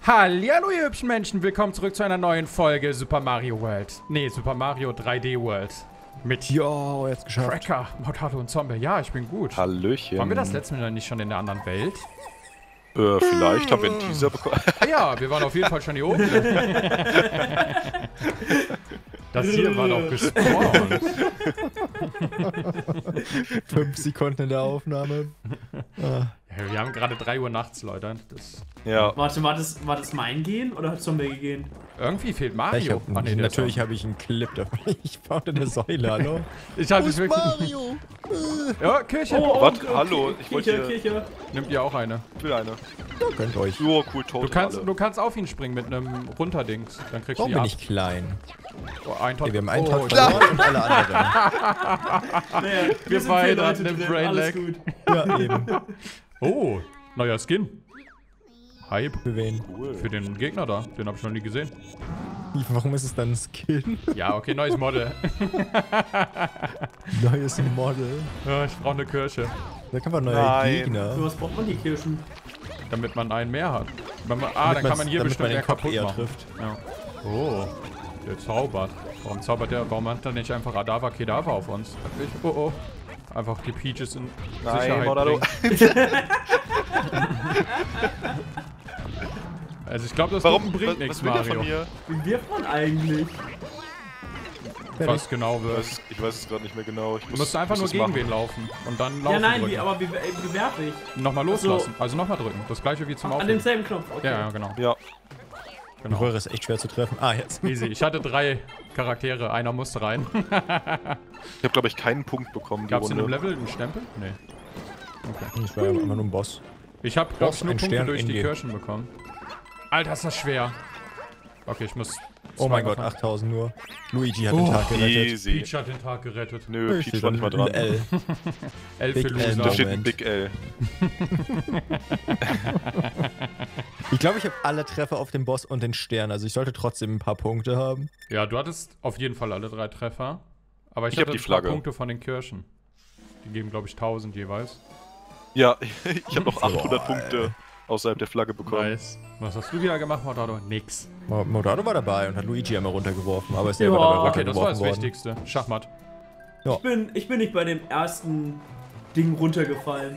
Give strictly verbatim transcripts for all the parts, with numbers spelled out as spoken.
Hallihallo ihr hübschen Menschen, willkommen zurück zu einer neuen Folge Super Mario World. Nee, Super Mario drei D World. Mit Jo, jetzt geschafft. Cracker, Motato und Zombie. Ja, ich bin gut. Hallöchen. Waren wir das letzte Mal nicht schon in der anderen Welt? Äh, vielleicht haben wir einen Teaser bekommen. Ja, wir waren auf jeden Fall schon hier oben. Das hier war doch gespawnt. Fünf Sekunden in der Aufnahme. Ah. Ja, wir haben gerade drei Uhr nachts, Leute. Das Ja. Warte, war das, war das mein Gehen oder hat Zombie gegeben? irgendwie fehlt Ich Mario. hab, Ach, nee, der ist natürlich auch- habe ich einen Clip davon. Ich baute eine Säule, hallo? Ich hatte Wo ist wirklich. Mario? Ja, Kirche. Warte, hallo, ich wollte Kirche, hier- Kirche. Nimmt ihr auch eine. Ich will eine. Ja, könnt euch. Jo, cool, tot. Du kannst, alle. du kannst auf ihn springen mit einem Runterdings. Dann kriegst du Warum die bin ab. ich klein? Oh, ein Tot. Okay, wir haben einen oh, Tod verloren und alle anderen. Naja, Wir sind beide vier Leute hatten den drin, Brain alles Lag. gut. Ja, eben. Oh, neuer Skin. Hype. Für wen? Cool. Für den Gegner da. Den habe ich noch nie gesehen. Warum ist es dann ein Skin? Ja, okay, neues Model. Neues Model. Ja, ich brauche eine Kirche, Da kann man neue Nein. Gegner. Für was braucht man die Kirschen? damit man einen mehr hat. Wenn man, ah, dann Damit kann man's- man hier damit bestimmt man den mehr Kopf kaputt eher machen. trifft. Ja. Oh, der zaubert. Warum zaubert der? Warum hat er nicht einfach Adava Kedava auf uns? Ich, oh oh. Einfach die Peaches in Nein, Sicherheit Monato. bringen. Also ich glaube, das Warum? bringt Was, nichts, was will der von Mario. mir? Wie wirft man eigentlich? Was genau Ich wird. weiß, ich weiß es gerade nicht mehr genau. Ich Du muss, musst einfach muss nur es gegen machen. wen laufen und dann laufen Ja, nein, drücken. wie, aber wie, äh, wie werfe ich? Nochmal Ach so. loslassen. Also nochmal drücken. Das gleiche wie zum An Aufnehmen. demselben Knopf, okay. Ja, ja, genau. Ja, Die genau. Röhre ist echt schwer zu treffen. Ah, jetzt. Easy. Ich hatte drei Charaktere. Einer musste rein. ich habe glaube ich keinen Punkt bekommen die Gab es in dem Runde. Level einen Stempel? Nee. Okay. Ich war ja immer nur ein Boss. Ich habe, glaube Boss, ich, nur ein Punkte Stern durch in die dir. Kirschen bekommen. Alter, ist das schwer. Okay, ich muss... Oh mein zweimal Gott, fahren. achttausend nur. Luigi hat den Tag gerettet. Easy. Peach hat den Tag gerettet. Nö, Ich Peach steht war nicht mal dann dran. ein L. Elf für Big L Loser. Da steht ein Moment. Big L. Ich glaube, ich habe alle Treffer auf den Boss und den Stern. Also ich sollte trotzdem ein paar Punkte haben. Ja, du hattest auf jeden Fall alle drei Treffer. Aber ich, Ich hab hatte die ein paar Flagge. Punkte von den Kirschen. Die geben, glaube ich, tausend jeweils. Ja, ich habe noch achthundert Punkte außerhalb der Flagge bekommen. Nice. Was hast du wieder gemacht, Mortado? Nix. Mo- Modado war dabei und hat Luigi einmal runtergeworfen, aber ist Ja, selber dabei Okay, das war das runtergeworfen worden. Wichtigste. Schachmatt. Ich bin, ich bin nicht bei dem ersten Ding runtergefallen.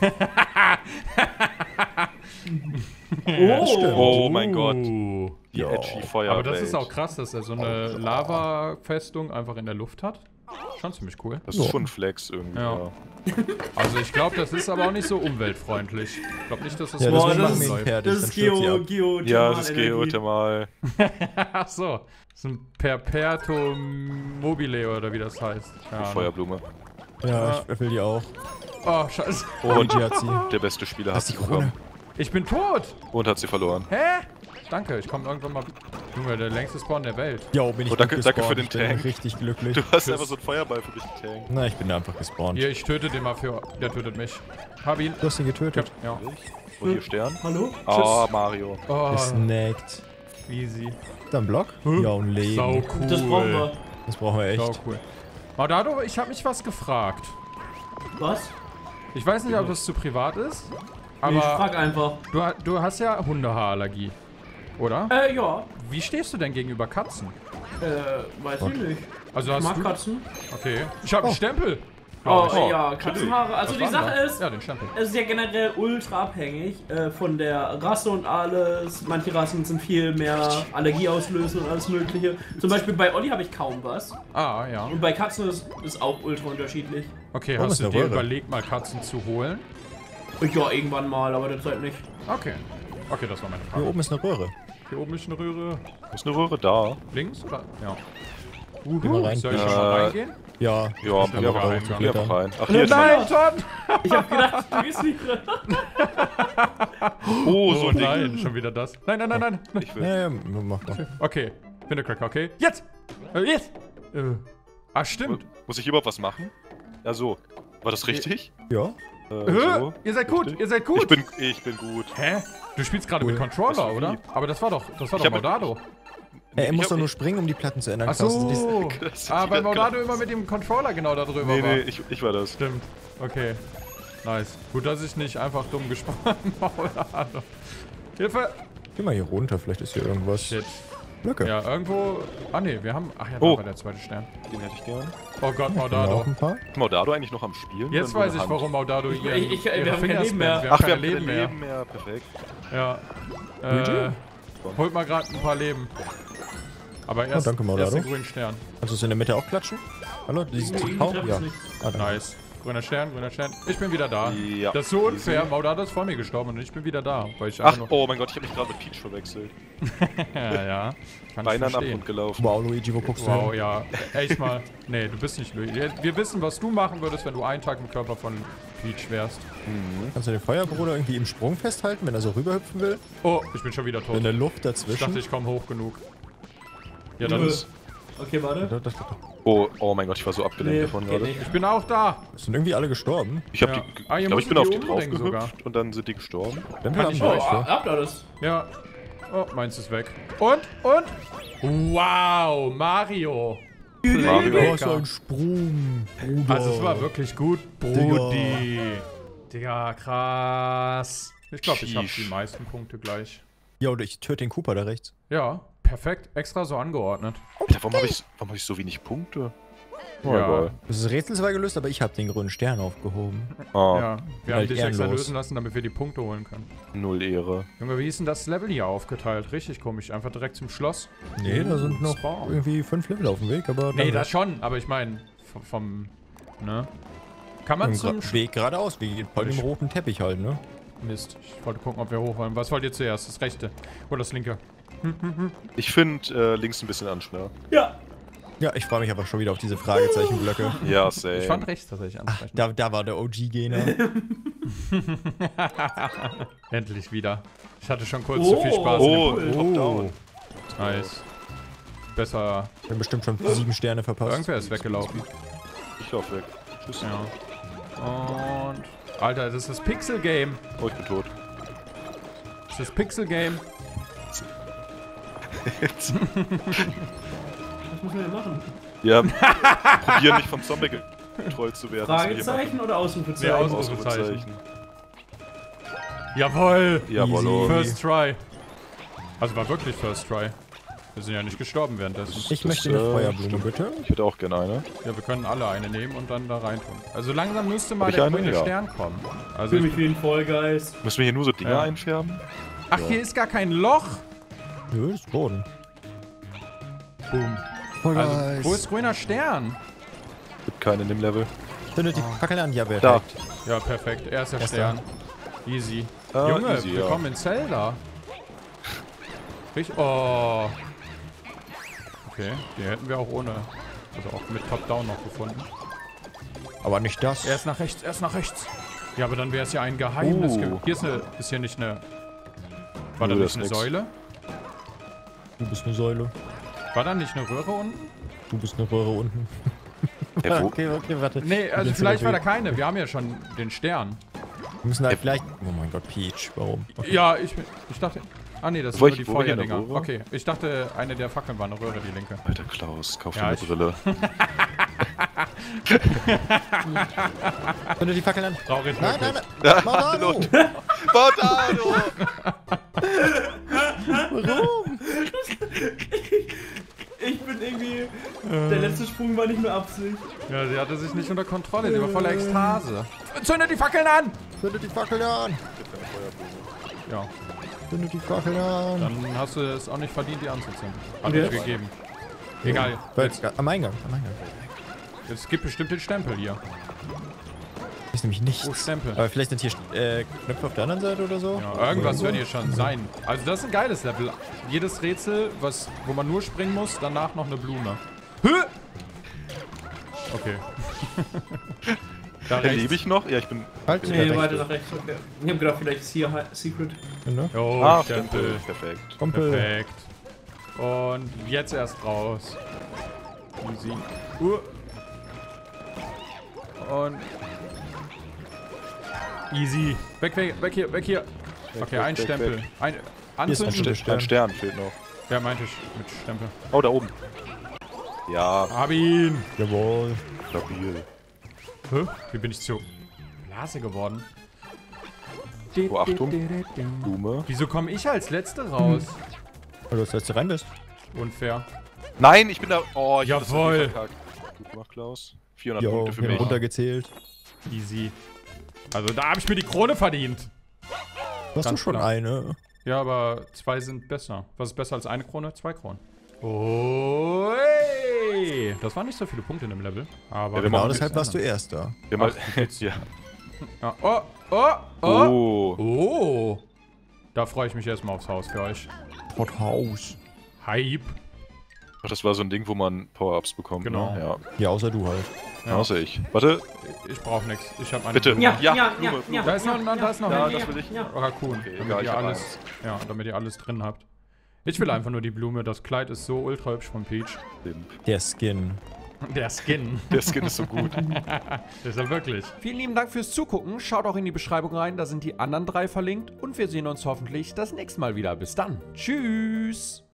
oh, stimmt. Oh mein Gott. Uh. Die Ja. edgy Feuerwelt. Aber das ist auch krass, dass er so eine Lava-Festung einfach in der Luft hat. Schon ziemlich cool. Das ist Ja. schon ein Flex irgendwie. Ja. Ja. Also ich glaube, das ist aber auch nicht so umweltfreundlich. Ich glaube nicht, dass das Ja, so Boah, deswegen das machen wir ist- ihn fertig, das dann ist stürzt sie Geo, ab. Geo, Ja, das ist Thermalenergie. Geothermal. Ach so. Das ist ein Perpetuum mobile oder wie das heißt. Keine Ahnung. Feuerblume. Ja, ich will die auch. Oh, scheiße. Und Luigi hat sie. der beste Spieler Das hat ist die sie Krone. bekommen. Ich bin tot. Und hat sie verloren. Hä? Danke, ich komme irgendwann mal... Junge, der längste Spawn der Welt. Jo, bin ich Oh, danke- gut danke für gespawnt. den Ich bin Tank. richtig glücklich. Du hast einfach so einen Feuerball für mich getankt. Na, ich bin da einfach gespawnt. Hier, ich töte den mal für... Der tötet mich. Hab ihn. Du hast ihn getötet. Ja. Und hier Stern. Hallo? Ah, Mario. Oh, Gesnackt. easy. Dann Block? Ja, und Leben. Sau cool. Das brauchen wir. Das brauchen wir echt. Sau cool. Maudado, ich habe mich was gefragt. Was? Ich weiß nicht, ob das zu privat ist, Nee, aber ich frag einfach. du, ha- du hast ja Hundehaarallergie, oder? Äh, ja. Wie stehst du denn gegenüber Katzen? Äh, weiß ich nicht. Also Ich hast mag du... Katzen. Okay. Ich habe einen Oh. Stempel. Oh, glaub ich. ja, Katzenhaare. Also Was die war Sache denn da? ist, Ja, den Stempel. es ist ja generell ultra abhängig äh, von der Rasse und alles. Manche Rassen sind viel mehr Allergie auslösen und alles mögliche. Zum Beispiel bei Olli habe ich kaum was. Ah, ja. Und bei Katzen ist es auch ultra unterschiedlich. Okay, Oh, hast ist du eine dir Röhre. überlegt, mal Katzen zu holen? Ja, irgendwann mal, aber derzeit nicht. Okay. Okay, das war meine Hier Frage. oben ist eine Röhre. Hier oben ist eine Röhre. Ist eine Röhre da? Links oder? Ja. Geh mal rein. Soll ich schon Äh, mal reingehen? Ja. Ja, Ich bin geh aber einfach rein. reingegangen. Geh einfach rein. Ach, hier ist Nein, mein... Todd! Ich habe gedacht, du gehst nicht drin. Oh, so Oh ein Ding. nein, schon wieder das. Nein, nein, nein, nein. Ich will... Ja, ja, mach mal. Okay, Windecracker, okay. Jetzt! Äh, jetzt! Äh. Ah, stimmt. Muss ich überhaupt was machen? Ja, so. War das richtig? Ja. Äh, Äh, so. ihr seid gut, Richtig? ihr seid gut. Ich bin, ich bin gut. Hä? Du spielst gerade Cool. mit Controller, Das ist oder? lieb. Aber das war doch, das war Ich doch hab- Maudado. Er Ich muss hab- doch nur springen, um die Platten zu ändern. Ach Klaus. Das ist- so. Das- Ah, weil ja, Maudado genau. immer mit dem Controller genau da drüber Nee, war. nee, ich, ich war das. Stimmt. Okay. Nice. Gut, dass ich nicht einfach dumm gespannt Maudado. Hilfe! Geh mal hier runter, vielleicht ist hier irgendwas. Shit. Blöcke. Ja, irgendwo... Ah ne, wir haben... Ach ja, da Oh. war der zweite Stern. Den hätte ich gern. Oh Gott, Noch Maudado. ein paar? Ist Maudado eigentlich noch am Spielen? Jetzt Oder nur weiß in ich, Hand? warum Maudado hier... Ich- ich- wir haben kein Leben mehr. Wir haben Ach, wir keine haben Leben kein mehr. Leben mehr. Perfekt. Ja. Luigi? Äh, holt mal gerade ein paar Leben. Aber erst, danke, Maudado. erst den grünen Stern. Kannst du es in der Mitte auch klatschen? Hallo? Dieses Ich Tau? treff's Ja. nicht. Ah, danke. Nice. Grüner Stern, grüner Stern. Ich bin wieder da. Ja. Das ist so unfair. Easy. Maudado ist vor mir gestorben und ich bin wieder da. Weil ich Ach, einfach nur... oh mein Gott, ich habe mich gerade mit Peach verwechselt. Ja, ja. Kann ich Beinahe an verstehen. Abgrund gelaufen. Wow, Luigi, wo guckst du Wow, hin? ja. Echt mal. Nee, du bist nicht Luigi. Wir wissen, was du machen würdest, wenn du einen Tag im Körper von Peach wärst. Kannst du den Feuerbruder irgendwie im Sprung festhalten, wenn er so rüberhüpfen will? Oh, ich bin schon wieder tot. In der Luft Ich dachte, dazwischen? ich komme hoch genug. Ja, dann Nö. ist... Okay, warte. Da- da- da- Oh, oh mein Gott, ich war so abgelenkt Nee, davon geht gerade. nicht. Ich bin auch da. Sind irgendwie alle gestorben? Ich hab Ja. die, Ah, ihr ich glaube, ich musstet bin auf die die umbringen draufgehüpft und dann sind die gestorben. Dann Kann haben ich wir euch, euch, Oh, ja. habt ihr das? Ja. Oh, meins ist weg. Und? Und? Wow, Mario. Mario. Was ein Sprung, Bruder. Also es war wirklich gut, Brudi. Digga, krass. Ich glaube, ich habe Sheesh. die meisten Punkte gleich. Ja, und ich töte den Cooper da rechts. Ja, perfekt. Extra so angeordnet. Alter, warum habe ich, warum hab ich so wenig Punkte? Oh, Ja. egal. Das Rätsel war gelöst, aber ich habe den grünen Stern aufgehoben. Ah, Ja, wir haben Halt dich extra ehrenlos. lösen lassen, damit wir die Punkte holen können. null Ehre. Junge, wie ist denn das Level hier aufgeteilt? Richtig komisch. Einfach direkt zum Schloss. Nee, da sind noch Spawn. irgendwie fünf Level auf dem Weg, aber Nee, dann das schon, aber ich meine, vom, vom, ne? Kann man im zum Gra- Weg geradeaus, wie voll dem roten Teppich halt, ne? Mist. Ich wollte gucken, ob wir hoch wollen. Was wollt ihr zuerst? Das rechte oder das linke? Ich finde äh, links ein bisschen anschnell. Ja. Ja, ich freue mich aber schon wieder auf diese Fragezeichenblöcke. Ja, same. Ich fand rechts tatsächlich Ach, ansprechend. da, da war der O G-Gainer. Endlich wieder. Ich hatte schon kurz Oh. zu viel Spaß. Oh, in dem- top down. Nice. Besser. Ich habe bestimmt schon sieben Sterne verpasst. Irgendwer ist weggelaufen. Ich lauf weg. Tschüss. Ja. Und. Alter, das ist das Pixel-Game. Oh, ich bin tot. Das ist das Pixel-Game. Was müssen wir denn machen? Ja, probieren nicht vom Zombie getrollt zu werden. Fragezeichen oder Nee, Ausrufezeichen? Aus- Ausrufezeichen. Jawohl. Jawollo. First Try. Also war wirklich First Try. Wir sind ja nicht gestorben währenddessen. Ich Das, möchte eine äh, Feuerblume, stimmt. bitte. Ich hätte auch gerne eine. Ja, wir können alle eine nehmen und dann da reintun. Also langsam müsste mal Hab ich der eine? grüne Ja. Stern kommen. Ich Also fühle ich, mich wie ein Vollgeist. Müssen wir hier nur so Dinger Ja. einfärben? ach, hier ist gar kein Loch. Nö, das ist Boden. Boom. Voll Also, wo ist grüner Stern? Gibt keinen in dem Level. Zündet die Fackel an, ja, wer Da. Ja, perfekt. Erster Erster. Stern. Easy. Ah, Junge, easy, wir ja. kommen in Zelda. Richtig. Oh. Okay, die hätten wir auch ohne. Also auch mit Top-Down noch gefunden. Aber nicht das. Erst nach rechts, erst nach rechts. Ja, aber dann wäre es ja ein Geheimnis. Oh. ge- Hier ist, eine, ist hier nicht eine. War da Nö, nicht das eine ist nix. Säule? Du bist eine Säule. War da nicht eine Röhre unten? Du bist eine Röhre unten. Ey, wo? Okay, okay, warte. Nee, also Jetzt vielleicht war da sind wir- keine. Wir haben ja schon den Stern. Wir müssen halt vielleicht... Oh mein Gott, Peach, warum? Okay. Ja, ich, ich dachte. Ah, nee, das sind Wo nur ich- die wo wir hier eine Feuerdinger. Röhre? Okay, ich dachte, eine der Fackeln war eine Röhre, die linke. Alter Klaus, kauf dir Ja, eine ich- Brille. Zündet die Fackel an. Traurig Nein, wirklich. nein, nein. Maudado! Maudado! Warum? Ich bin irgendwie. Der letzte Sprung war nicht mehr Absicht. Ja, sie hatte sich nicht unter Kontrolle. Sie war voller Ekstase. Zündet die Fackeln an! Zündet die Fackel an! Ja, Zündet die Fackel an! dann hast du es auch nicht verdient, die anzuzünden. Hat Und nicht jetzt? gegeben. Egal. Jetzt, am Eingang, am Eingang. Es gibt bestimmt den Stempel hier. Ist nämlich nichts. Oh, Stempel. Aber vielleicht sind hier äh, Knöpfe auf der anderen Seite oder so? Ja, irgendwas Oder wird hier schon sein. Also das ist ein geiles Level. Jedes Rätsel, was, wo man nur springen muss, danach noch eine Blume. Hö! Okay. Da Lebe rechts. ich noch? Ja, ich bin. Halt, Nee, ja, weiter nach rechts. Okay. Ich hab gedacht, vielleicht ist hier Hi- Secret. Ne? Oh, Ah, Stempel. Stempel. Perfekt. Kumpel. Perfekt. Und jetzt erst raus. Easy. Uh. Und. Easy. Weg, weg, weg hier, weg hier. Okay, weg, ein weg, Stempel. weg. Ein. ist ein Anzünden. Stempel. Ein Stern fehlt noch. Ja, meinte ich mit Stempel. Oh, da oben. Ja, Hab ihn. Jawohl. stabil. Hä? Wie bin ich zu Blase geworden? Oh, Achtung. Blume. Wieso komme ich als Letzte raus? Weil du das letzte rein bist. Unfair. Nein, ich bin da. Oh, ich hab das Jawohl. irgendwie verkackt. Gut gemacht, Klaus. vierhundert Jo, Punkte für wir haben mich. runtergezählt. Easy. Also da habe ich mir die Krone verdient. Hast du Ganz schon klar. eine? Ja, aber zwei sind besser. Was ist besser als eine Krone? Zwei Kronen. Oh, hey. Das waren nicht so viele Punkte in dem Level. Aber Ja, wir Genau machen deshalb warst du Erster. Wir mal, ja. Ja. Oh, oh, oh. Oh. Oh. Da freue ich mich erstmal aufs Haus für euch. Haus. Hype. Ach, das war so ein Ding, wo man Power-Ups bekommt. Genau. Ne? Ja. Ja, außer du halt. Ja. Außer ich. Warte. Ich brauche nichts. Ich habe eine Bitte. Blume. Ja, ja, Ja, ja, Blume, ja, Blume. ja. Da ist noch, ja, da ist noch Ja, eine. das will ich. Ja. Oh, Raccoon. Okay, damit egal, ich ihr hab alles, ja, damit ihr alles drin habt. Ich will einfach nur die Blume. Das Kleid ist so ultra hübsch von Peach. Der Skin. Der Skin. Der Skin ist so gut. Ist er wirklich. Vielen lieben Dank fürs Zugucken. Schaut auch in die Beschreibung rein, da sind die anderen drei verlinkt. Und wir sehen uns hoffentlich das nächste Mal wieder. Bis dann. Tschüss.